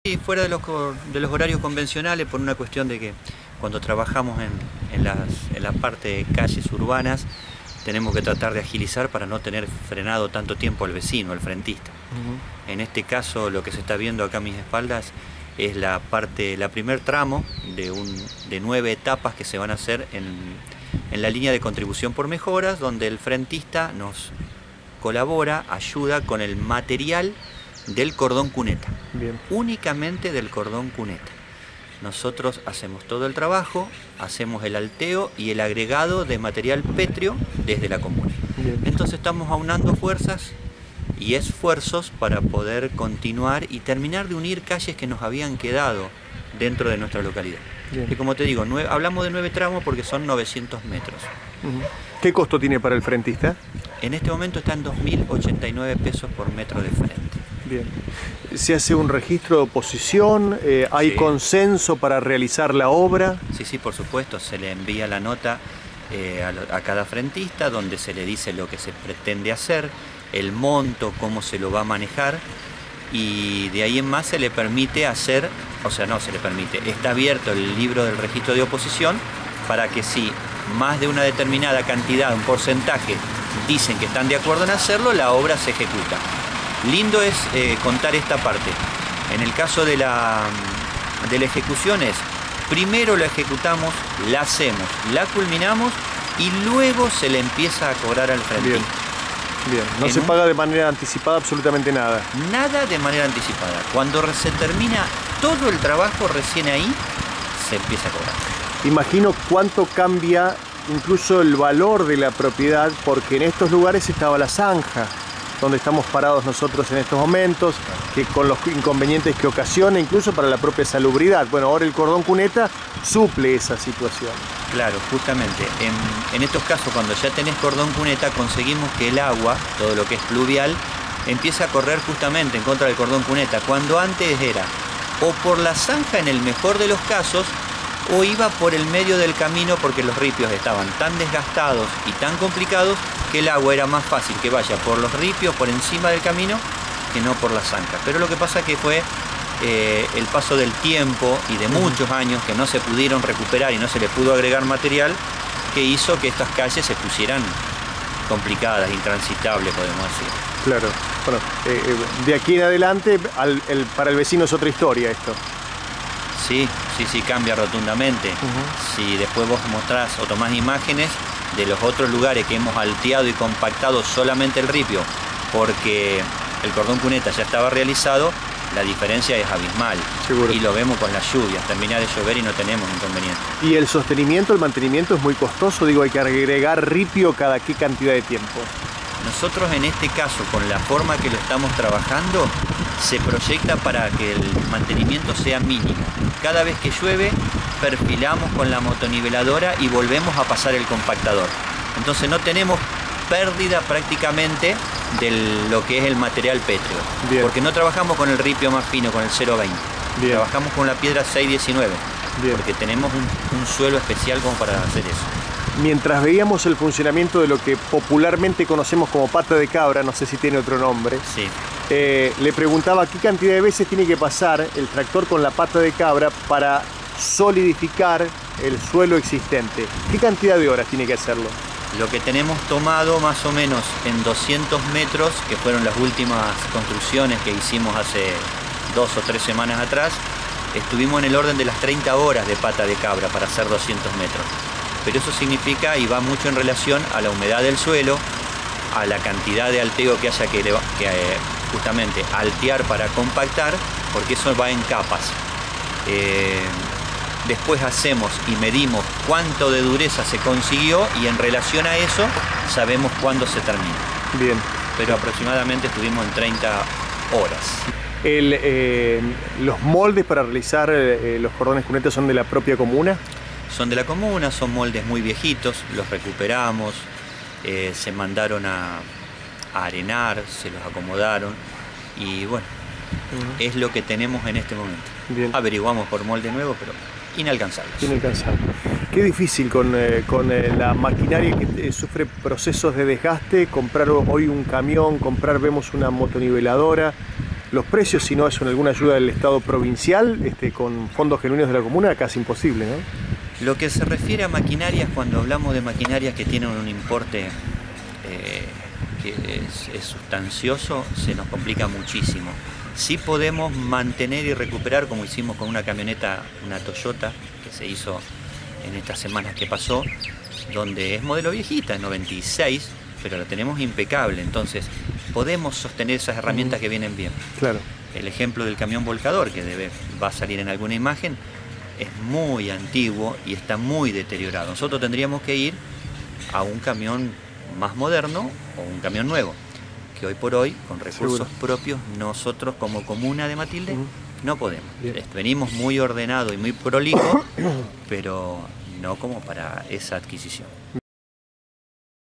Y fuera de los horarios convencionales, por una cuestión de que cuando trabajamos en la parte de calles urbanas, tenemos que tratar de agilizar para no tener frenado tanto tiempo al vecino, al frentista. En este caso, lo que se está viendo acá a mis espaldas es la primer tramo de 9 etapas que se van a hacer en la línea de contribución por mejoras, donde el frentista nos colabora, ayuda con el material del cordón cuneta. Bien. Únicamente del cordón cuneta. Nosotros hacemos todo el trabajo, hacemos el alteo y el agregado de material pétreo desde la comuna. Bien. Entonces estamos aunando fuerzas y esfuerzos para poder continuar y terminar de unir calles que nos habían quedado dentro de nuestra localidad. Bien. Y como te digo, hablamos de 9 tramos porque son 900 metros. ¿Qué costo tiene para el frentista? En este momento está en 2.089 pesos por metro de frente. Bien. ¿Se hace un registro de oposición? ¿Hay Sí. consenso para realizar la obra? Sí, por supuesto, se le envía la nota a cada frentista donde se le dice lo que se pretende hacer, el monto, cómo se lo va a manejar, y de ahí en más se le permite hacer, o sea, no se le permite, está abierto el libro del registro de oposición para que si más de una determinada cantidad, un porcentaje, dicen que están de acuerdo en hacerlo, la obra se ejecuta. Lindo es contar esta parte. En el caso de la ejecución es, primero la ejecutamos, la hacemos, la culminamos y luego se le empieza a cobrar al frentista. Bien. No se paga de manera anticipada absolutamente nada. Nada de manera anticipada. Cuando se termina todo el trabajo, recién ahí se empieza a cobrar. Imagino cuánto cambia incluso el valor de la propiedad, porque en estos lugares estaba la zanja, donde estamos parados nosotros en estos momentos, que con los inconvenientes que ocasiona, incluso para la propia salubridad. Bueno, ahora el cordón cuneta suple esa situación. Claro, justamente. En estos casos, cuando ya tenés cordón cuneta, conseguimos que el agua, todo lo que es pluvial, empiece a correr justamente en contra del cordón cuneta, cuando antes era o por la zanja en el mejor de los casos, o iba por el medio del camino porque los ripios estaban tan desgastados y tan complicados que el agua era más fácil que vaya por los ripios, por encima del camino, que no por la zanja. Pero lo que pasa que fue el paso del tiempo y de muchos años que no se pudieron recuperar y no se le pudo agregar material, que hizo que estas calles se pusieran complicadas, intransitables, podemos decir. Claro. Bueno, de aquí en adelante, para el vecino es otra historia esto. Sí, cambia rotundamente. Si después vos mostrás o tomás imágenes de los otros lugares que hemos alteado y compactado solamente el ripio, porque el cordón cuneta ya estaba realizado, la diferencia es abismal. Seguro. Y lo vemos con las lluvias, termina de llover y no tenemos inconveniente. Y el sostenimiento, el mantenimiento es muy costoso, digo, hay que agregar ripio cada qué cantidad de tiempo. Nosotros en este caso, con la forma que lo estamos trabajando, se proyecta para que el mantenimiento sea mínimo. Cada vez que llueve, perfilamos con la motoniveladora y volvemos a pasar el compactador. Entonces no tenemos pérdida prácticamente de lo que es el material pétreo. Bien. Porque no trabajamos con el ripio más fino, con el 0,20. Bien. Trabajamos con la piedra 619. Bien. Porque tenemos un suelo especial como para hacer eso. Mientras veíamos el funcionamiento de lo que popularmente conocemos como pata de cabra, no sé si tiene otro nombre, Sí. Le preguntaba qué cantidad de veces tiene que pasar el tractor con la pata de cabra para solidificar el suelo existente. ¿Qué cantidad de horas tiene que hacerlo? Lo que tenemos tomado más o menos en 200 metros, que fueron las últimas construcciones que hicimos hace 2 o 3 semanas atrás, estuvimos en el orden de las 30 horas de pata de cabra para hacer 200 metros. Pero eso significa y va mucho en relación a la humedad del suelo, a la cantidad de alteo que haya que justamente altear para compactar, porque eso va en capas. Después hacemos y medimos cuánto de dureza se consiguió y en relación a eso sabemos cuándo se termina. Bien. Pero aproximadamente estuvimos en 30 horas. ¿Los moldes para realizar los cordones cunetas son de la propia comuna? Son de la comuna, son moldes muy viejitos, los recuperamos, se mandaron a arenar, se los acomodaron y bueno, es lo que tenemos en este momento. Bien. Averiguamos por molde nuevo, pero inalcanzables. Inalcanzable. Qué difícil con la maquinaria que sufre procesos de desgaste, comprar hoy un camión, vemos una motoniveladora, los precios, si no es alguna ayuda del Estado provincial, con fondos genuinos de la comuna, casi imposible, ¿no? Lo que se refiere a maquinarias, cuando hablamos de maquinarias que tienen un importe que es sustancioso, se nos complica muchísimo. Sí podemos mantener y recuperar, como hicimos con una camioneta, una Toyota, que se hizo en estas semanas que pasó, donde es modelo viejita, es 96, pero la tenemos impecable, entonces podemos sostener esas herramientas que vienen bien. Claro. El ejemplo del camión volcador, que va a salir en alguna imagen, es muy antiguo y está muy deteriorado. Nosotros tendríamos que ir a un camión más moderno o un camión nuevo, que hoy por hoy, con recursos propios, nosotros como comuna de Matilde no podemos. Venimos muy ordenados y muy prolijos, pero no como para esa adquisición.